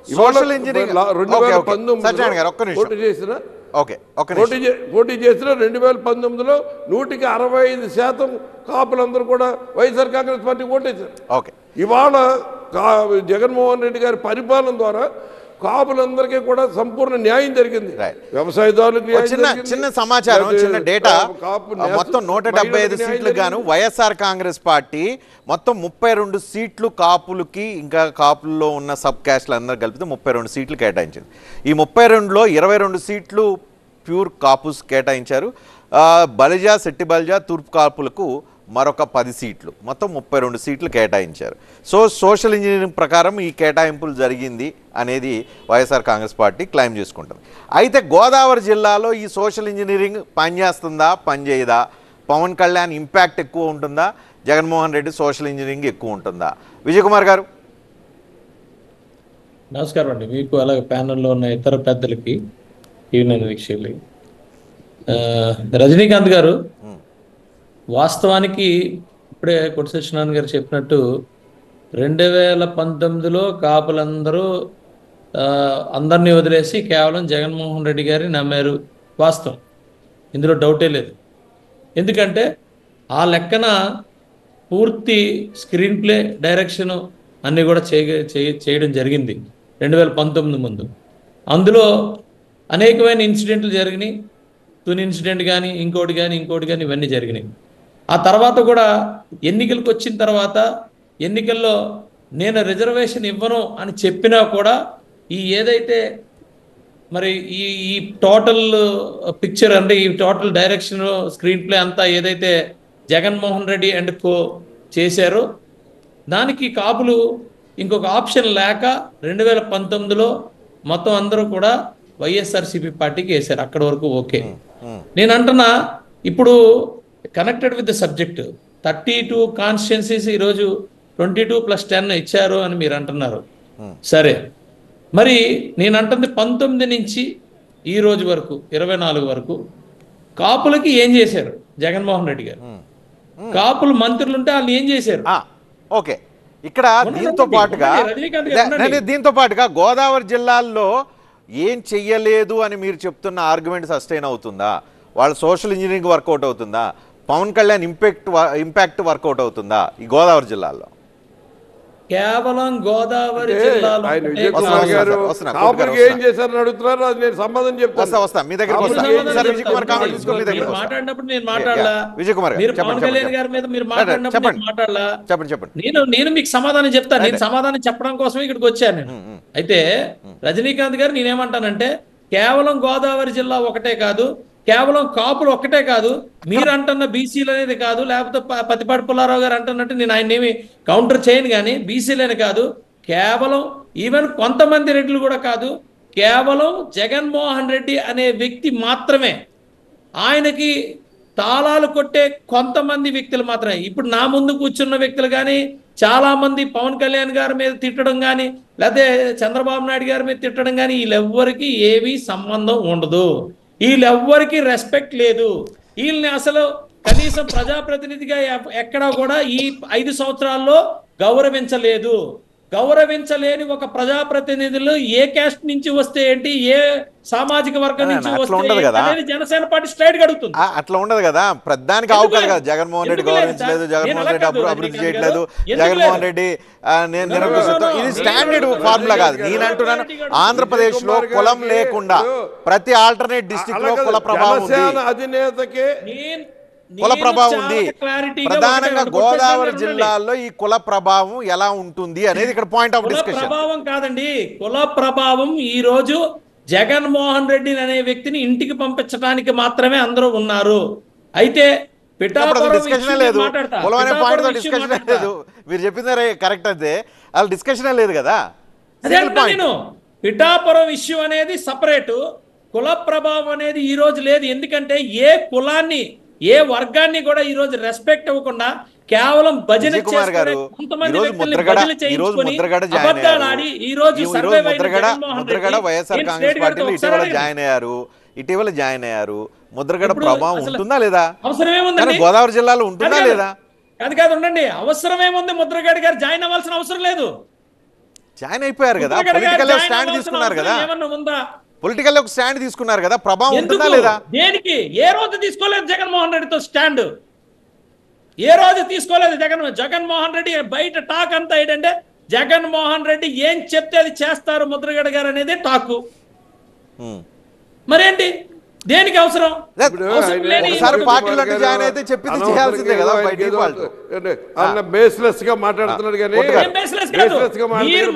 Social engineering 2019 పోటీ చేసిన 2019లో 65% కాపులందరూ కూడా వైఎస్ఆర్ కాంగ్రెస్ పార్టీ ఓటేశారు. ఇవాళ జగన్మోహన్ రెడ్డి గారి పరిపాలన ద్వారా కాపులందరికీ కూడా సంపూర్ణ న్యాయం జరిగింది. వ్యవసాయదారులకు చిన్న సమాచారం, చిన్న డేటా. మొత్తం 175 సీట్లు గాను వైఎస్ఆర్ కాంగ్రెస్ పార్టీ మొత్తం 32 సీట్లు కాపులకి, ఇంకా కాపుల్లో ఉన్న సబ్ క్యాస్ట్లు అందరూ కలిపితే 32 సీట్లు కేటాయించింది. ఈ 32లో 22 సీట్లు ప్యూర్ కాపుస్ కేటాయించారు. బలిజా, శెట్టి బలిజా, తూర్పు కాపులకు మరొక 10 సీట్లు, మొత్తం 32 సీట్లు కేటాయించారు. సోషల్ ఇంజనీరింగ్ ప్రకారం ఈ కేటాయింపులు జరిగింది అనేది వైఎస్ఆర్ కాంగ్రెస్ పార్టీ క్లెయిమ్ చేసుకుంటుంది. అయితే గోదావరి జిల్లాలో ఈ సోషల్ ఇంజనీరింగ్ పనిచేస్తుందా, పనిచేయదా? పవన్ కళ్యాణ్ ఇంపాక్ట్ ఎక్కువ ఉంటుందా, జగన్మోహన్ రెడ్డి సోషల్ ఇంజనీరింగ్ ఎక్కువ ఉంటుందా? విజయ్ కుమార్ గారు నమస్కారం అండి. మీకు అలాగే ప్యానెల్లో ఉన్న ఇతర పెద్దలకి, ఈవినింగ్ వీక్షకులకి. రజనీకాంత్ గారు, వాస్తవానికి ఇప్పుడే కొట్టి సత్యనారాయణ గారు చెప్పినట్టు 2019లో కాపులందరూ అందరినీ వదిలేసి కేవలం జగన్మోహన్ రెడ్డి గారిని నమ్మారు. వాస్తవం, ఇందులో డౌటే లేదు. ఎందుకంటే ఆ లెక్కన పూర్తి స్క్రీన్ ప్లే, డైరెక్షను అన్నీ కూడా చేయడం జరిగింది 2019 ముందు. అందులో అనేకమైన ఇన్సిడెంట్లు జరిగినాయి. తుని ఇన్సిడెంట్ కానీ ఇంకోటి కానీ ఇవన్నీ జరిగినాయి. ఆ తర్వాత కూడా ఎన్నికలకు వచ్చిన తర్వాత ఎన్నికల్లో నేను రిజర్వేషన్ ఇవ్వను అని చెప్పినా కూడా ఏదైతే మరి ఈ టోటల్ పిక్చర్ అంటే ఈ టోటల్ డైరెక్షన్, స్క్రీన్ ప్లే అంతా ఏదైతే జగన్మోహన్ రెడ్డి అండ్ కో చేశారో దానికి కాపులు ఇంకొక ఆప్షన్ లేక 2019లో మొత్తం అందరూ కూడా వైఎస్ఆర్సీపీ పార్టీకి వేశారు. అక్కడి వరకు ఓకే. నేను అంటున్నా, ఇప్పుడు connected with the subject 32 constituencies ఈరోజు 22+10 ఇచ్చారు అని మీరు అంటున్నారు. సరే, మరి నేను అంటుంది 19 నుంచి ఈ రోజు వరకు 24 వరకు కాపులకి ఏం చేశారు జగన్మోహన్ రెడ్డి గారు? కాపులు మంత్రులు ఉంటే వాళ్ళు ఏం చేశారు? ఓకే, ఇక్కడ దీంతో పాటుగా గోదావరి జిల్లాల్లో ఏం చెయ్యలేదు అని మీరు చెప్తున్న ఆర్గ్యుమెంట్ సస్టైన్ అవుతుందా? వాళ్ళ సోషల్ ఇంజనీరింగ్ వర్కౌట్ అవుతుందా? పవన్ కళ్యాణ్ ఇంపాక్ట్ వర్కౌట్ అవుతుందా ఈ గోదావరి జిల్లాలో? కేవలం గోదావరి జిల్లాలో మాట్లాడినప్పుడు నేను మాట్లాడలా, పవన్ కళ్యాణ్ గారి మీద మీరు మాట్లాడినప్పుడు మాట్లాడలా. నేను మీకు సమాధానం చెప్తాను. నేను సమాధానం చెప్పడం కోసమే ఇక్కడికి వచ్చాను నేను. అయితే రజనీకాంత్ గారు నేనేమంటానంటే, కేవలం గోదావరి జిల్లా ఒకటే కాదు, కేవలం కాపులు ఒక్కటే కాదు, మీరు అంటున్న బీసీలు అనేది కాదు, లేకపోతే పతిపాటి పుల్లారావు గారు అంటున్నట్టు నేను ఆయన ఏమి కౌంటర్ చేయను, కానీ బీసీలని కాదు, కేవలం ఈవెన్ కొంతమంది రెడ్లు కూడా కాదు, కేవలం జగన్మోహన్ రెడ్డి అనే వ్యక్తి మాత్రమే, ఆయనకి తాళాలు కొట్టే కొంతమంది వ్యక్తులు మాత్రమే. ఇప్పుడు నా ముందు కూర్చున్న వ్యక్తులు కానీ చాలా మంది పవన్ కళ్యాణ్ గారి మీద తిట్టడం కానీ, లేకపోతే చంద్రబాబు నాయుడు గారి మీద తిట్టడం కానీ, వీళ్ళెవ్వరికి ఏమీ సంబంధం ఉండదు. వీళ్ళెవ్వరికి రెస్పెక్ట్ లేదు. వీళ్ళని అసలు కనీసం ప్రజాప్రతినిధిగా ఎక్కడా కూడా ఈ 5 సంవత్సరాల్లో గౌరవించలేదు. గౌరవించలేని ఒక ప్రజాప్రతినిధులు ఏ క్యాస్ట్ నుంచి వస్తే ఏంటి, ఏ సామాజిక వర్గం నుంచి వస్తే జనసేన పార్టీ స్ట్రైట్ గా అడుగుతుంది. అట్లా ఉండదు కదా, ప్రధానికి అవకాశం కదా. జగన్మోహన్ రెడ్డి గౌరవించలేదు, జగన్మోహన్ రెడ్డి అభివృద్ధి చేయట్లేదు, జగన్మోహన్ రెడ్డి ఇది స్టాండర్డ్ ఫార్ములా కాదు. నేను అంటున్నాను, ఆంధ్రప్రదేశ్ లో కులం లేకుండా ప్రతి ఆల్టర్నేట్ డిస్ట్రిక్ట్ లో కుల ప్రభావం ఉంది, కుల ప్రభావం ఉంది. ప్రధానంగా గోదావరి జిల్లాలో ఈ కుల ప్రభావం ఎలా ఉంటుంది అనేది ఇక్కడ పాయింట్ ఆఫ్ డిస్కషన్. ప్రభావం కాదండి, కుల ప్రభావం ఈ రోజు జగన్మోహన్ రెడ్డి అనే వ్యక్తిని ఇంటికి పంపించడానికి మాత్రమే అందరూ ఉన్నారు. అయితే డిస్కషన్ లేదు, కులం అనే పాయింట్ తో డిస్కషన్ లేదు. మీరు చెప్పిందే కరెక్ట్, అయితే వాళ్ళ డిస్కషన్ లేదు కదా. నేను పిఠాపురం ఇష్యూ అనేది సపరేటు, కుల ప్రభావం అనేది ఈ రోజు లేదు. ఎందుకంటే ఏ కులాన్ని, ఏ వర్గాన్ని కూడా ఈ రోజు రెస్పెక్ట్ ఇవ్వకుండా కేవలం భజన ఇటీవల జాయిన్ అయ్యారు. ముద్రగడ ప్రభావం ఉంటుందా లేదా? గోదావరి జిల్లాలో ఉంటుందా లేదా? కాదు ఉండండి, అవసరం ఏముంది? ముద్రగడ గారు జాయిన్ అవ్వాల్సిన అవసరం లేదు. జాయిన్ అయిపోయారు కదా, పొలిటికల్ స్టాండ్ తీసుకున్నారు కదా, పొలిటికల్ ఒక స్టాండ్ తీసుకున్నారు కదా, ప్రభావం ఉంటుందా లేదా? దేనికి ఏ రోజు తీసుకోలేదు జగన్మోహన్ రెడ్డితో స్టాండ్? ఏ రోజు తీసుకోలేదు జగన్మోహన్ రెడ్డి. బయట టాక్ అంతా ఏంటంటే జగన్మోహన్ రెడ్డి ఏం చెప్తే అది చేస్తారు ముద్రగడ గారు అనేది టాకు. మరేంటి దేనికి అవసరం? పార్టీలో జాయిన్ అయితే చెప్పింది చేయాల్సిందే కదా. బేస్లెస్ గా మాట్లాడుతున్నాడు కానీ మీరు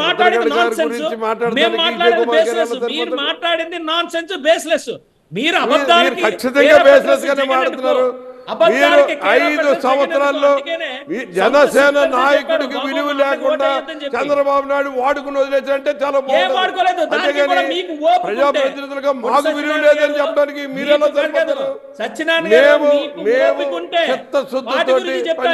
మాట్లాడింది నాన్ సెన్స్, బేస్లెస్. మీరు ఖచ్చితంగా బేస్లెస్ గానే మాట్లాడుతున్నారు. 5 సంవత్సరాల్లో జనసేన నాయకుడికి విలువ లేకుండా చంద్రబాబు నాయుడు వాడుకుని వదిలేసంటే చాలా బాగుంది. ప్రజాప్రతినిధులుగా మాకు విలువ లేదని చెప్పడానికి మీరెలా సరిపోతారు? మేము చిత్తశుద్ధితో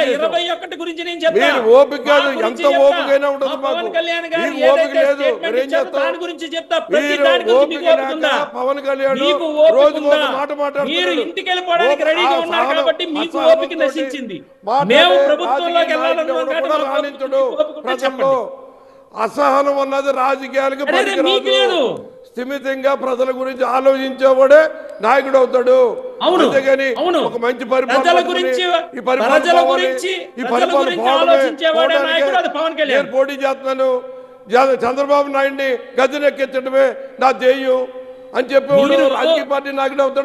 మీరు ఓపిక కాదు, ఎంత ఓపికైనా ఉండదు మాకు. మీకు ఓపిక లేదు, మీరేం చేస్తారు? మీరు ఓపిక లేక పవన్ కళ్యాణ్ రోజుకు ఒక మాట మాట్లాడుతున్నారు. కాబట్టి మీకు ఓపిక నశించింది. మేము ప్రభుత్వంలోకి ప్రజల్లో అసహనం ఉన్నది రాజకీయాలకు పనికిరాదు. స్థిమితంగా ప్రజల గురించి ఆలోచించేవాడే నాయకుడు అవుతాడు. అంతేగాని ఒక మంచి పరిపాలన నేను పోటీ చేస్తున్నాను, చంద్రబాబు నాయుడిని గద్దెనెక్కించడమే నా ధ్యేయం అని చెప్పేవాడు రాజకీయ పార్టీ నాయకుడు అవుతాడు.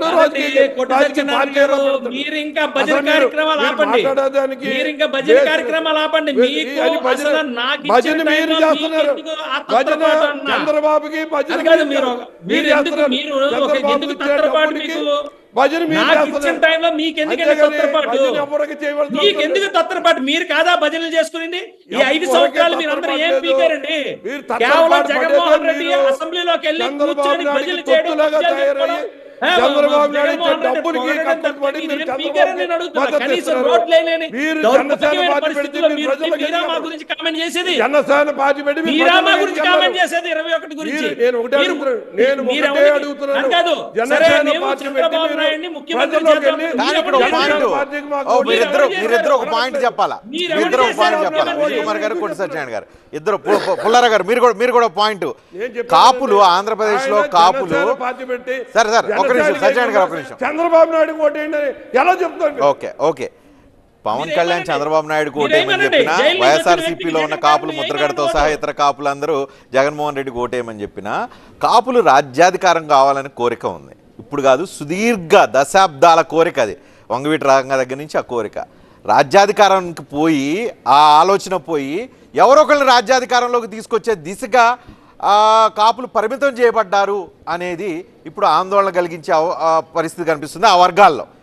చంద్రబాబుకి భజన తొత్తరపాటు మీరు కాదా భజనలు చేసుకుని ఈ 5 సంవత్సరాలు మీరు అందరూ ఏం పీకారండి? కేవలం జగన్మోహన్ రెడ్డి అసెంబ్లీలోకి వెళ్ళి కూర్చొని భజనలు చేయడం, చంద్రబాబు నాయుడు డబ్బులకి జనసేన పార్టీ పెట్టి నేను ఒకటే అడుగుతున్నాను. జనసేన పార్టీ మీరిద్దరు ఒక పాయింట్ చెప్పాలా, కుమార్ గారు, కొండ సత్యనారాయణ గారు, ఇద్దరు, పుల్లారా గారు మీరు కూడా పాయింట్. కాపులు ఆంధ్రప్రదేశ్ లో కాపులు సరే ఒక నిమిషం సత్యనారాయణ గారు, ఒక నిమిషం. చంద్రబాబు నాయుడు ఓటేయండి ఎలా చెప్తాను? ఓకే పవన్ కళ్యాణ్ చంద్రబాబు నాయుడు ఓటేయమని చెప్పినా, వైఎస్ఆర్సీపీలో ఉన్న కాపులు ముద్రగడతో సహా ఇతర కాపులందరూ జగన్మోహన్ రెడ్డికి ఓటేయమని చెప్పినా, కాపులు రాజ్యాధికారం కావాలని కోరిక ఉంది. ఇప్పుడు కాదు, సుదీర్ఘ దశాబ్దాల కోరిక అది. వంగవీటి రంగ దగ్గర నుంచి ఆ కోరిక రాజ్యాధికారానికి పోయి, ఆ ఆలోచన పోయి ఎవరొకరిని రాజ్యాధికారంలోకి తీసుకొచ్చే దిశగా కాపులు పరిమితం చేయబడ్డారు అనేది ఇప్పుడు ఆందోళన కలిగించే పరిస్థితి కనిపిస్తుంది ఆ వర్గాల్లో.